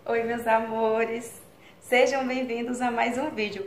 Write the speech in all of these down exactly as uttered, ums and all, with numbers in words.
Oi, meus amores, sejam bem-vindos a mais um vídeo.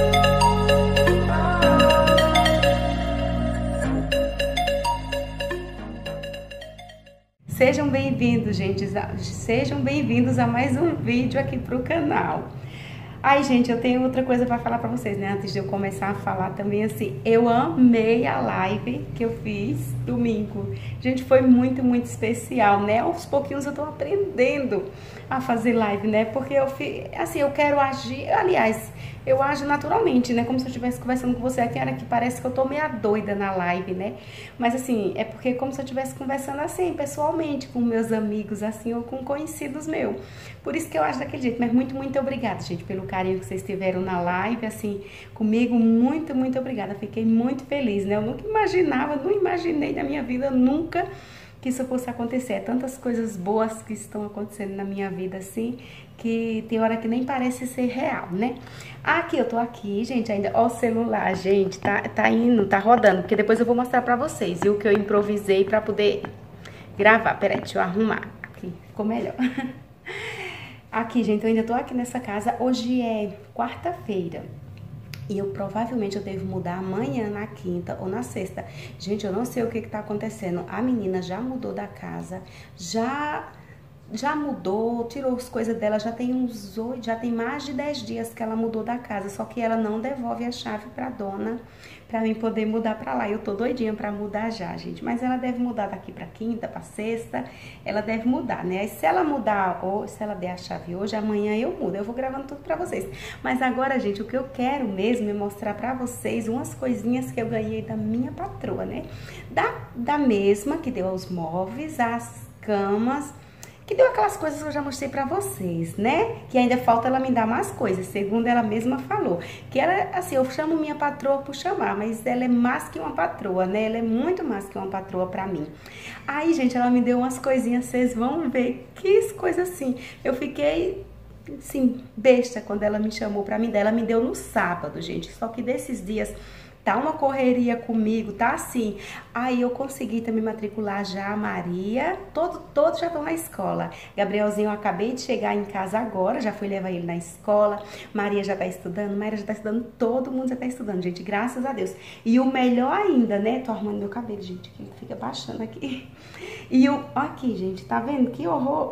Sejam bem-vindos, gente, sejam bem-vindos a mais um vídeo aqui pro canal. Ai, gente, eu tenho outra coisa pra falar pra vocês, né? Antes de eu começar a falar também, assim, eu amei a live que eu fiz domingo. Gente, foi muito, muito especial, né? Aos pouquinhos eu tô aprendendo a fazer live, né? Porque eu, assim, eu quero agir, aliás, eu ajo naturalmente, né? Como se eu estivesse conversando com você aqui, era que parece que eu tô meio doida na live, né? Mas, assim, é porque como se eu estivesse conversando assim, pessoalmente, com meus amigos, assim, ou com conhecidos meus. Por isso que eu acho daquele jeito. Mas muito, muito obrigada, gente, pelo carinho que vocês tiveram na live, assim, comigo. Muito, muito obrigada. Fiquei muito feliz, né? Eu nunca imaginava, não imaginei na minha vida, nunca que isso fosse acontecer. É tantas coisas boas que estão acontecendo na minha vida, assim, que tem hora que nem parece ser real, né? Aqui, eu tô aqui, gente, ainda, ó o celular, gente, tá, tá indo, tá rodando, porque depois eu vou mostrar pra vocês, viu, que eu improvisei pra poder gravar. Peraí, deixa eu arrumar, aqui, ficou melhor. Aqui, gente, eu ainda tô aqui nessa casa, hoje é quarta-feira. E eu provavelmente eu devo mudar amanhã na quinta ou na sexta. Gente, eu não sei o que que tá acontecendo. A menina já mudou da casa, já já mudou, tirou as coisas dela, já tem uns oito, já tem mais de dez dias que ela mudou da casa, só que ela não devolve a chave pra dona, pra mim poder mudar pra lá. Eu tô doidinha pra mudar já, gente, mas ela deve mudar daqui pra quinta, pra sexta, ela deve mudar, né? Aí se ela mudar, ou se ela der a chave hoje, amanhã eu mudo, eu vou gravando tudo pra vocês. Mas agora, gente, o que eu quero mesmo é mostrar pra vocês umas coisinhas que eu ganhei da minha patroa, né? Da, da mesma que deu aos móveis, as camas, que deu aquelas coisas que eu já mostrei pra vocês, né? Que ainda falta ela me dar mais coisas, segundo ela mesma falou. Que ela, assim, eu chamo minha patroa por chamar, mas ela é mais que uma patroa, né? Ela é muito mais que uma patroa pra mim. Aí, gente, ela me deu umas coisinhas, vocês vão ver que coisa assim. Eu fiquei, assim, besta quando ela me chamou pra mim. Ela me deu no sábado, gente, só que desses dias tá uma correria comigo, tá assim. Aí eu consegui também matricular já a Maria, todo, todos já estão na escola. Gabrielzinho, eu acabei de chegar em casa agora, já fui levar ele na escola. Maria já tá estudando, Maria já tá estudando, todo mundo já tá estudando, gente, graças a Deus. E o melhor ainda, né, tô arrumando meu cabelo, gente, que fica baixando aqui. E o, aqui, gente, tá vendo? Que horror!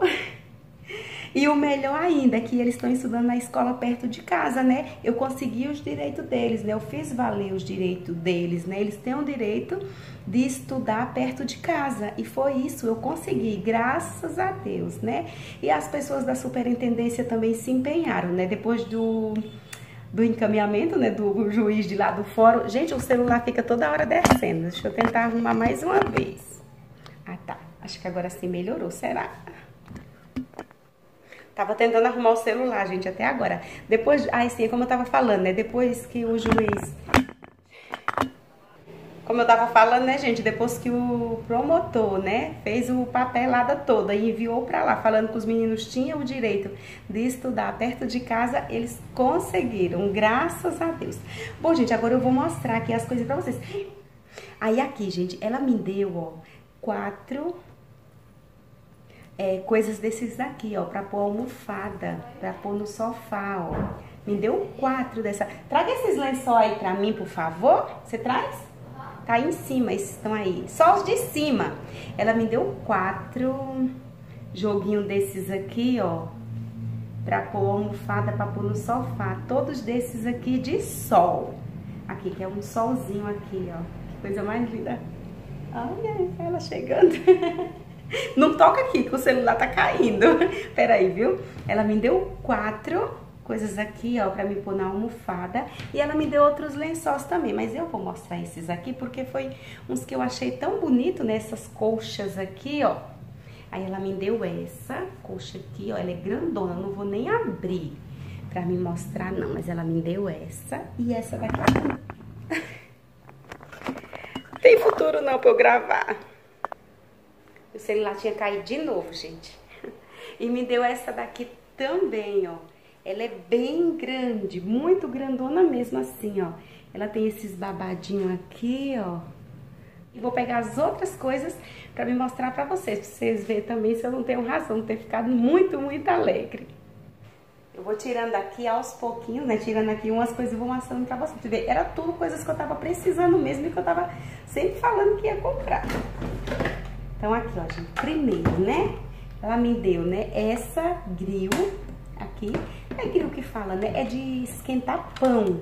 E o melhor ainda é que eles estão estudando na escola perto de casa, né? Eu consegui os direitos deles, né? Eu fiz valer os direitos deles, né? Eles têm o direito de estudar perto de casa. E foi isso, eu consegui, graças a Deus, né? E as pessoas da superintendência também se empenharam, né? Depois do, do encaminhamento, né? Do juiz de lá do fórum. Gente, o celular fica toda hora descendo. Deixa eu tentar arrumar mais uma vez. Ah, tá. Acho que agora sim melhorou, será? Tava tentando arrumar o celular, gente, até agora. Depois, ai sim, como eu tava falando, né? Depois que o juiz... Como eu tava falando, né, gente? Depois que o promotor, né, fez o papelada toda e enviou pra lá, falando que os meninos tinham o direito de estudar perto de casa, eles conseguiram, graças a Deus. Bom, gente, agora eu vou mostrar aqui as coisas pra vocês. Aí aqui, gente, ela me deu, ó, quatro... É, coisas desses daqui, ó, pra pôr almofada, pra pôr no sofá, ó. Me deu quatro dessa. Traga esses lençóis aí pra mim, por favor. Você traz? Tá aí em cima, esses estão aí. Só os de cima. Ela me deu quatro joguinhos desses aqui, ó, pra pôr almofada, pra pôr no sofá. Todos desses aqui de sol. Aqui, que é um solzinho aqui, ó. Que coisa mais linda. Olha ela chegando. Não toca aqui, que o celular tá caindo. Peraí, viu? Ela me deu quatro coisas aqui, ó, pra me pôr na almofada. E ela me deu outros lençóis também. Mas eu vou mostrar esses aqui, porque foi uns que eu achei tão bonito, né? Essas colchas aqui, ó. Aí ela me deu essa colcha aqui, ó. Ela é grandona, eu não vou nem abrir pra me mostrar, não. Mas ela me deu essa e essa daqui. Tem futuro não pra eu gravar. O celular tinha caído de novo, gente. E me deu essa daqui também, ó. Ela é bem grande, muito grandona mesmo assim, ó. Ela tem esses babadinhos aqui, ó. E vou pegar as outras coisas pra me mostrar pra vocês. Pra vocês verem também se eu não tenho razão de ter ficado muito, muito alegre. Eu vou tirando aqui aos pouquinhos, né? Tirando aqui umas coisas e vou mostrando pra vocês. Ver. Era tudo coisas que eu tava precisando mesmo e que eu tava sempre falando que ia comprar. Então aqui, ó, gente. Primeiro, né? Ela me deu, né? Essa grill aqui. É grill que fala, né? É de esquentar pão.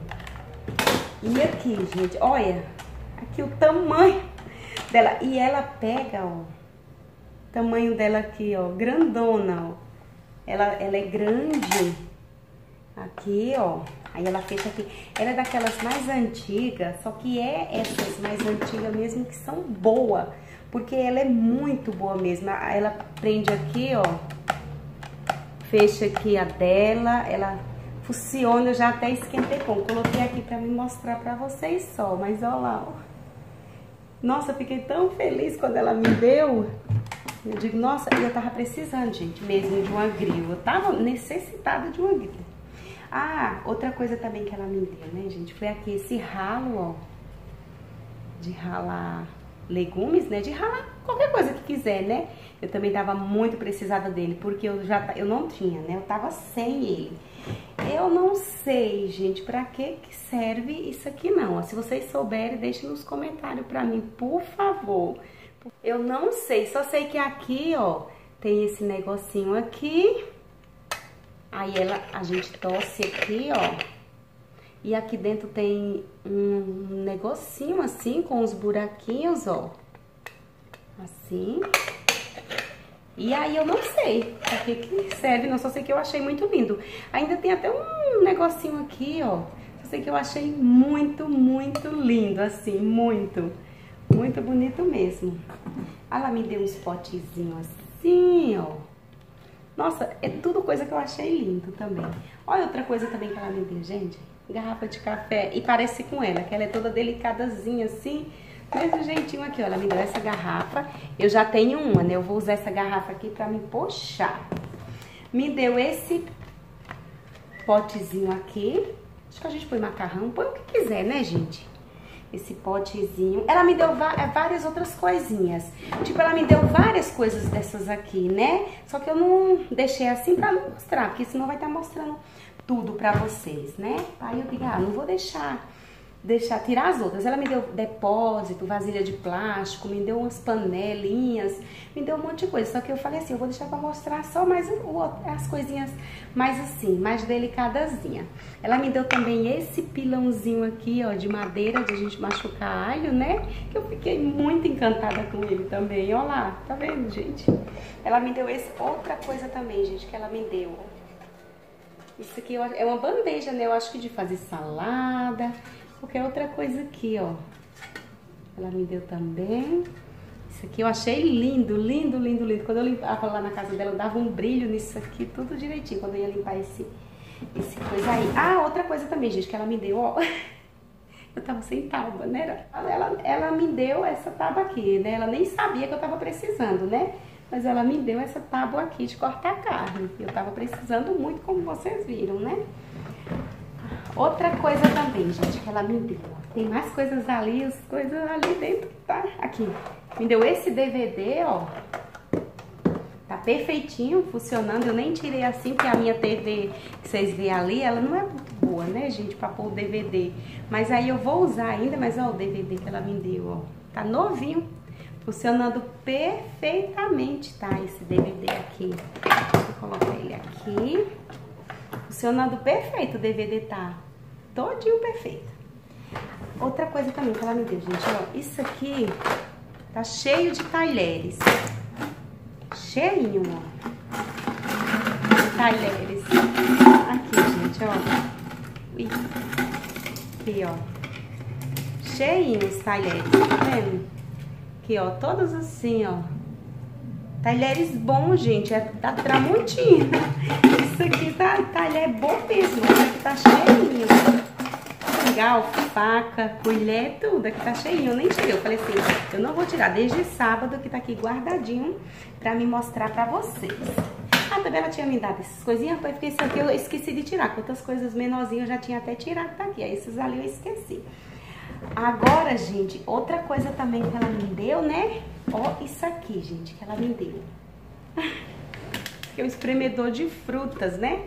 E aqui, gente, olha. Aqui o tamanho dela. E ela pega, ó. O tamanho dela aqui, ó. Grandona, ó. Ela, ela é grande, aqui, ó, aí ela fecha aqui, ela é daquelas mais antigas, só que é essas mais antigas mesmo que são boas, porque ela é muito boa mesmo, ela prende aqui, ó, fecha aqui a dela, ela funciona, eu já até esquentei pão, coloquei aqui pra me mostrar pra vocês só, mas ó lá, ó, nossa, eu fiquei tão feliz quando ela me deu. Eu digo, nossa, eu tava precisando, gente, mesmo de uma grill. Eu tava necessitada de uma grill. Ah, outra coisa também que ela me deu, né, gente? Foi aqui esse ralo, ó. De ralar legumes, né? De ralar qualquer coisa que quiser, né? Eu também tava muito precisada dele, porque eu já eu não tinha, né? Eu tava sem ele. Eu não sei, gente, pra que que serve isso aqui não. Ó, se vocês souberem, deixem nos comentários pra mim, por favor. Eu não sei, só sei que aqui, ó, tem esse negocinho aqui. Aí ela, a gente torce aqui, ó. E aqui dentro tem um negocinho assim, com os buraquinhos, ó. Assim. E aí eu não sei pra que que serve, não, só sei que eu achei muito lindo. Ainda tem até um negocinho aqui, ó. Só sei que eu achei muito, muito lindo, assim, muito. Muito bonito mesmo. Ela me deu uns potezinhos assim, ó. Nossa, é tudo coisa que eu achei lindo também. Olha outra coisa também que ela me deu, gente. Garrafa de café. E parece com ela, que ela é toda delicadazinha assim. Mesmo jeitinho aqui, ó. Ela me deu essa garrafa. Eu já tenho uma, né? Eu vou usar essa garrafa aqui pra me puxar. Me deu esse potezinho aqui. Acho que a gente põe macarrão. Põe o que quiser, né, gente? Esse potezinho. Ela me deu várias outras coisinhas. Tipo, ela me deu várias coisas dessas aqui, né? Só que eu não deixei assim pra não mostrar, porque senão vai estar mostrando tudo pra vocês, né? Aí eu digo, ah, não vou deixar, deixar, tirar as outras. Ela me deu depósito, vasilha de plástico, me deu umas panelinhas, me deu um monte de coisa. Só que eu falei assim, eu vou deixar pra mostrar só mais o, as coisinhas mais assim, mais delicadazinha. Ela me deu também esse pilãozinho aqui, ó, de madeira, de a gente machucar alho, né? Que eu fiquei muito encantada com ele também, ó lá, tá vendo, gente? Ela me deu esse, outra coisa também, gente, que ela me deu, ó. Isso aqui é uma bandeja, né? Eu acho que de fazer salada, qualquer outra coisa aqui, ó. Ela me deu também. Isso aqui eu achei lindo, lindo, lindo, lindo. Quando eu limpava lá na casa dela, eu dava um brilho nisso aqui, tudo direitinho, quando eu ia limpar esse... Esse coisa aí. Ah, outra coisa também, gente, que ela me deu, ó. Eu tava sem tábua, né? Ela, ela me deu essa tábua aqui, né? Ela nem sabia que eu tava precisando, né? Mas ela me deu essa tábua aqui de cortar carne. Eu tava precisando muito, como vocês viram, né? Outra coisa também, gente, que ela me deu. Tem mais coisas ali, as coisas ali dentro, tá? Aqui. Me deu esse D V D, ó. Tá perfeitinho, funcionando. Eu nem tirei assim, porque a minha T V que vocês veem ali, ela não é muito boa, né, gente, pra pôr o D V D. Mas aí eu vou usar ainda, mas ó, o D V D que ela me deu, ó. Tá novinho, funcionando perfeitamente, tá? Esse D V D aqui. Deixa eu colocar ele aqui. Funcionando perfeito, o D V D tá todinho perfeito. Outra coisa também que ela me deu, gente, ó. Isso aqui tá cheio de talheres. Cheinho, ó. Talheres. Aqui, gente, ó. Ui. Aqui, ó. Cheinho os talheres, tá vendo? Aqui, ó, todos assim, ó. Talheres bons, gente, é da Tramontina. Isso aqui tá talher bom mesmo, isso aqui tá cheinho. Garfo, faca, colher, tudo aqui tá cheinho, eu nem tirei. Eu falei assim, eu não vou tirar desde sábado que tá aqui guardadinho pra me mostrar pra vocês. Ah, também ela tinha me dado essas coisinhas, porque isso aqui eu esqueci de tirar, porque outras coisas menorzinhas eu já tinha até tirado daqui, aí esses ali eu esqueci. Agora, gente, outra coisa também que ela me deu, né? Ó, isso aqui, gente, que ela me deu. Que é o espremedor de frutas, né?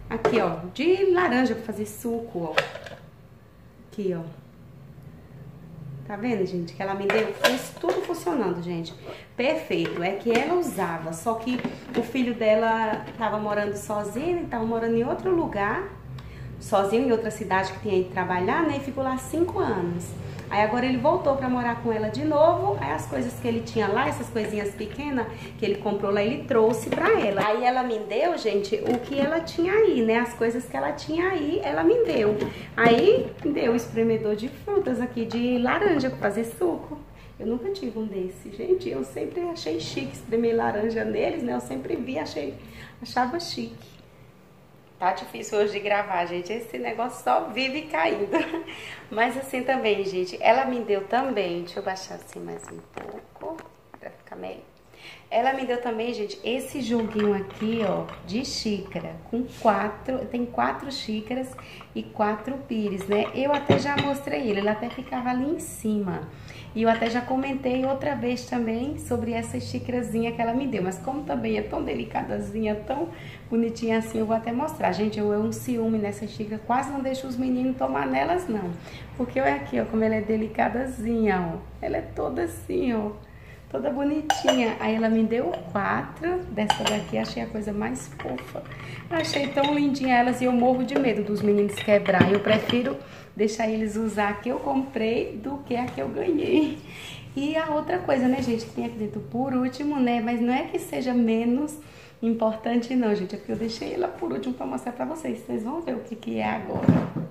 Aqui, ó, de laranja pra fazer suco, ó. Aqui, ó. Tá vendo, gente? Que ela me deu, fez tudo funcionando, gente. Perfeito. É que ela usava, só que o filho dela tava morando sozinho, tava morando em outro lugar, sozinho em outra cidade que tinha ido trabalhar, né? E ficou lá cinco anos. Aí agora ele voltou pra morar com ela de novo, aí as coisas que ele tinha lá, essas coisinhas pequenas que ele comprou lá, ele trouxe pra ela. Aí ela me deu, gente, o que ela tinha aí, né? As coisas que ela tinha aí, ela me deu. Aí deu o espremedor de frutas aqui, de laranja, pra fazer suco. Eu nunca tive um desse, gente. Eu sempre achei chique espremer laranja neles, né? Eu sempre vi, achei, achava chique. Tá difícil hoje de gravar, gente. Esse negócio só vive caindo. Mas assim também, gente, ela me deu também, deixa eu baixar assim mais um pouco, pra ficar melhor. Ela me deu também, gente, esse joguinho aqui, ó, de xícara, com quatro, tem quatro xícaras e quatro pires, né? Eu até já mostrei ele, ele até ficava ali em cima. E eu até já comentei outra vez também sobre essa xícarazinha que ela me deu. Mas como também é tão delicadazinha, tão bonitinha assim, eu vou até mostrar. Gente, eu, eu um ciúme nessa xícara, quase não deixo os meninos tomar nelas, não. Porque olha aqui, ó, como ela é delicadazinha, ó. Ela é toda assim, ó, toda bonitinha. Aí ela me deu quatro dessa daqui, achei a coisa mais fofa. Achei tão lindinha elas e eu morro de medo dos meninos quebrar. Eu prefiro deixar eles usar a que eu comprei do que a que eu ganhei. E a outra coisa, né, gente, que tem aqui dentro por último, né, mas não é que seja menos importante não, gente, é porque eu deixei ela por último pra mostrar pra vocês. Vocês vão ver o que que é agora.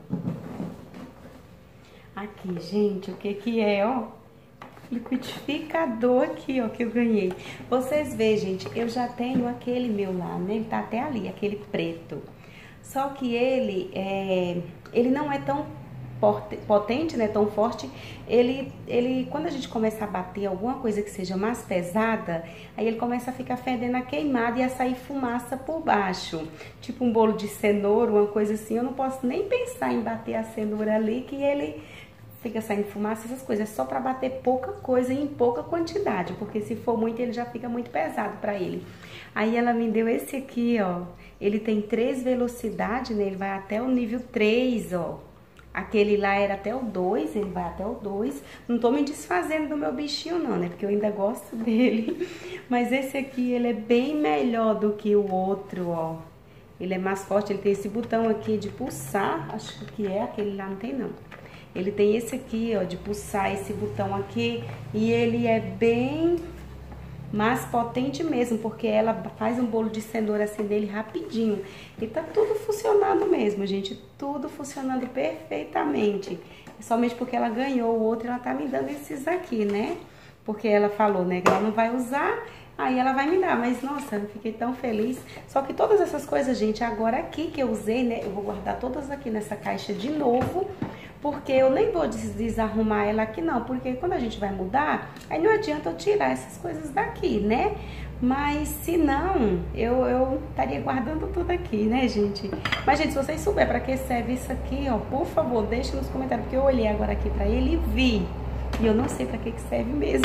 Aqui, gente, o que que é, ó. Liquidificador aqui, ó, que eu ganhei. Vocês veem, gente, eu já tenho aquele meu lá, né, ele tá até ali, aquele preto. Só que ele, é, ele não é tão potente, né, tão forte. Ele, ele, quando a gente começa a bater alguma coisa que seja mais pesada, aí ele começa a ficar fedendo a queimado e a sair fumaça por baixo. Tipo um bolo de cenoura, uma coisa assim. Eu não posso nem pensar em bater a cenoura ali, que ele fica saindo fumaça, essas coisas. É só pra bater pouca coisa e em pouca quantidade, porque se for muito, ele já fica muito pesado pra ele. Aí ela me deu esse aqui, ó. Ele tem três velocidades, né? Ele vai até o nível três, ó. Aquele lá era até o dois, ele vai até o dois. Não tô me desfazendo do meu bichinho não, né? Porque eu ainda gosto dele. Mas esse aqui, ele é bem melhor do que o outro, ó. Ele é mais forte, ele tem esse botão aqui de pulsar. Acho que é, aquele lá não tem não. Ele tem esse aqui, ó, de pulsar, esse botão aqui. E ele é bem mais potente mesmo, porque ela faz um bolo de cenoura assim dele rapidinho. E tá tudo funcionando mesmo, gente, tudo funcionando perfeitamente. Somente porque ela ganhou o outro, ela tá me dando esses aqui, né? Porque ela falou, né, que ela não vai usar, aí ela vai me dar. Mas, nossa, eu fiquei tão feliz. Só que todas essas coisas, gente, agora aqui que eu usei, né, eu vou guardar todas aqui nessa caixa de novo. Porque eu nem vou desarrumar ela aqui não, porque quando a gente vai mudar, aí não adianta eu tirar essas coisas daqui, né? Mas se não, eu, eu estaria guardando tudo aqui, né, gente? Mas, gente, se vocês souberem pra que serve isso aqui, ó, por favor, deixa nos comentários, porque eu olhei agora aqui pra ele e vi. E eu não sei pra que que serve mesmo.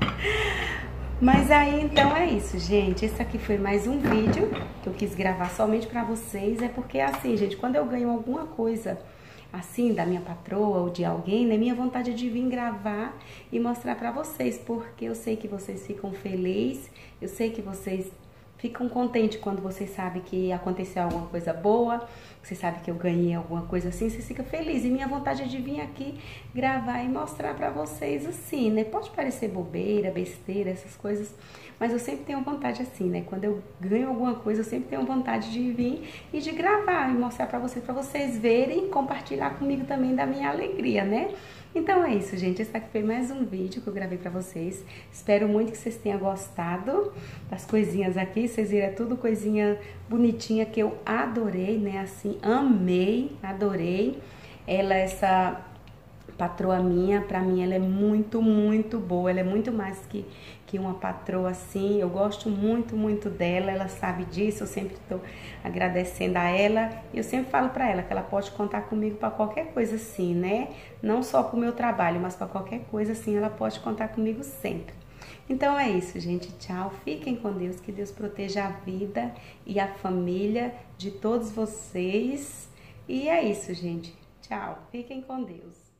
Mas aí, então é isso, gente. Esse aqui foi mais um vídeo que eu quis gravar somente pra vocês. É porque, assim, gente, quando eu ganho alguma coisa assim, da minha patroa ou de alguém, né, minha vontade é de vir gravar e mostrar pra vocês, porque eu sei que vocês ficam felizes, eu sei que vocês ficam contentes quando vocês sabem que aconteceu alguma coisa boa, vocês sabem que eu ganhei alguma coisa assim, vocês ficam felizes. E minha vontade é de vir aqui gravar e mostrar pra vocês assim, né? Pode parecer bobeira, besteira, essas coisas, mas eu sempre tenho vontade assim, né? Quando eu ganho alguma coisa, eu sempre tenho vontade de vir e de gravar e mostrar pra vocês, pra vocês verem e compartilhar comigo também da minha alegria, né? Então é isso, gente. Esse aqui foi mais um vídeo que eu gravei pra vocês. Espero muito que vocês tenham gostado das coisinhas aqui. Vocês viram, é tudo coisinha bonitinha que eu adorei, né? Assim, amei, adorei. Ela, essa patroa minha, pra mim ela é muito, muito boa. Ela é muito mais que, que uma patroa assim. Eu gosto muito, muito dela. Ela sabe disso. Eu sempre tô agradecendo a ela. E eu sempre falo pra ela que ela pode contar comigo pra qualquer coisa assim, né? Não só pro meu trabalho, mas pra qualquer coisa assim, ela pode contar comigo sempre. Então é isso, gente. Tchau. Fiquem com Deus. Que Deus proteja a vida e a família de todos vocês. E é isso, gente. Tchau. Fiquem com Deus.